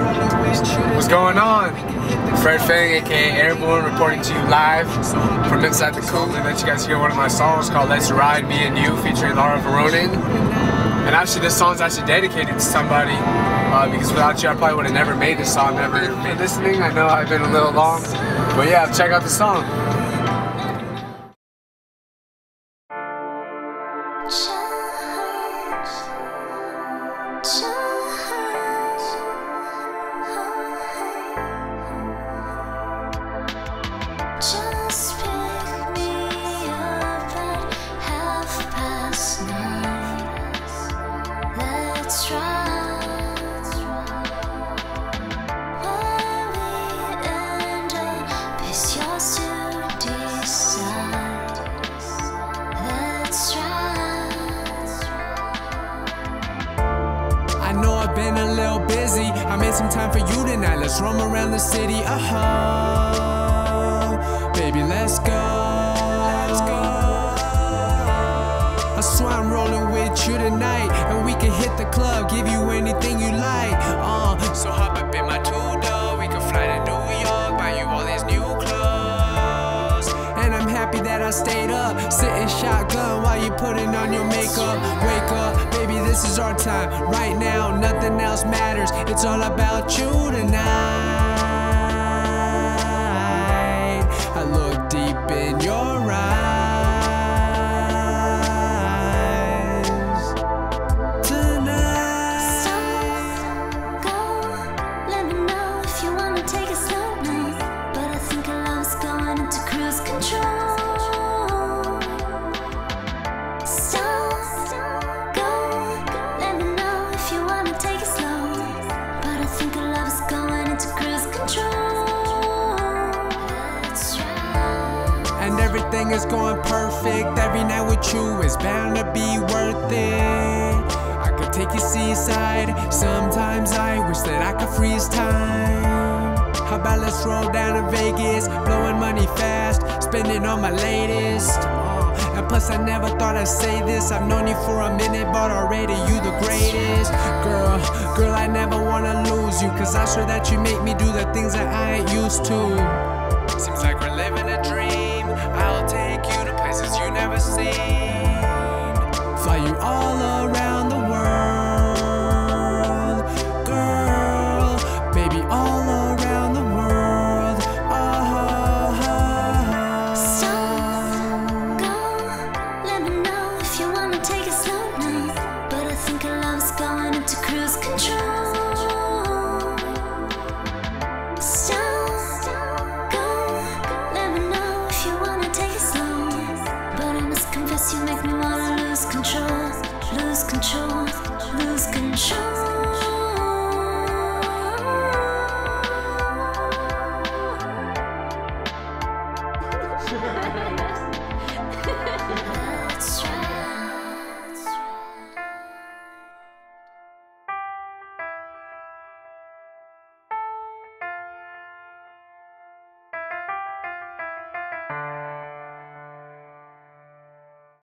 What's going on? Fred Fang, aka Airborne, reporting to you live from inside the coop. And let you guys hear one of my songs called Let's Ride, Me and You, featuring Lara Veronin. And actually, this song's actually dedicated to somebody because without you, I probably would have never made this song, never been listening. I know I've been a little long, but yeah, check out the song. Just pick me up at 9:30. Let's ride. Where we end up is yours to decide. Let's ride. I know I've been a little busy. I made some time for you tonight. Let's roam around the city. Baby, let's go. I swear I'm rolling with you tonight, and we can hit the club, give you anything you like. So hop up in my two-door, we can fly to New York, buy you all these new clothes. And I'm happy that I stayed up, sitting shotgun while you putting on your makeup. Wake up, baby, this is our time. Right now, nothing else matters. It's all about you tonight. I look deep in your eyes tonight. Stop, go, let me know if you wanna take it slow now. But I think our love's going into cruise control. Stop, go, let me know if you wanna take it slow. But I think our love's going into cruise control. And everything is going perfect. Every night with you is bound to be worth it. I could take you seaside. Sometimes I wish that I could freeze time. How about let's roll down to Vegas, blowing money fast, spending on my latest. And plus I never thought I'd say this. I've known you for a minute, but already you the greatest. Girl, I never wanna lose you, 'cause I swear that you make me do the things that I ain't used to.